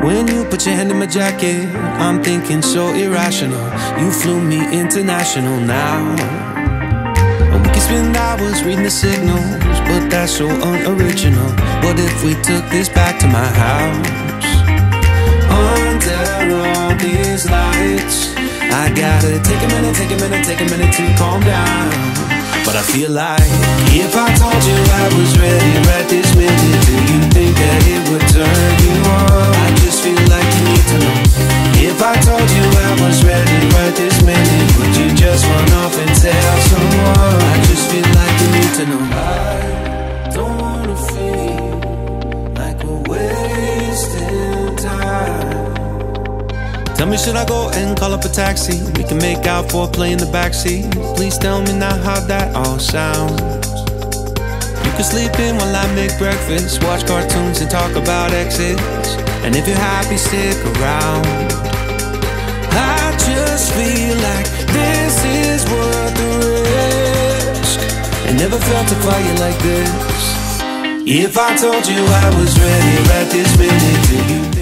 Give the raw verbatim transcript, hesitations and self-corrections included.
When you put your hand in my jacket, I'm thinking so irrational. You flew me international now. We can spend hours reading the signals, but that's so unoriginal. What if we took this back to my house? Under all these lights, I gotta take a minute, take a minute, take a minute to calm down. But I feel like if I told you I was ready right this minute, do you think that it would turn you on? I just feel like you need to know. If I told you I was ready right this minute, would you just run off and tell someone? I just feel like you need to know. I don't wanna feel like we're wasting time. Tell me, should I go and call up a taxi? We can make out for a play in the backseat. Please tell me now how that all sounds. You can sleep in while I make breakfast, watch cartoons and talk about exits. And if you're happy, stick around. I just feel like this is worth the risk. I never felt a fire like this. If I told you I was ready right this minute, do you think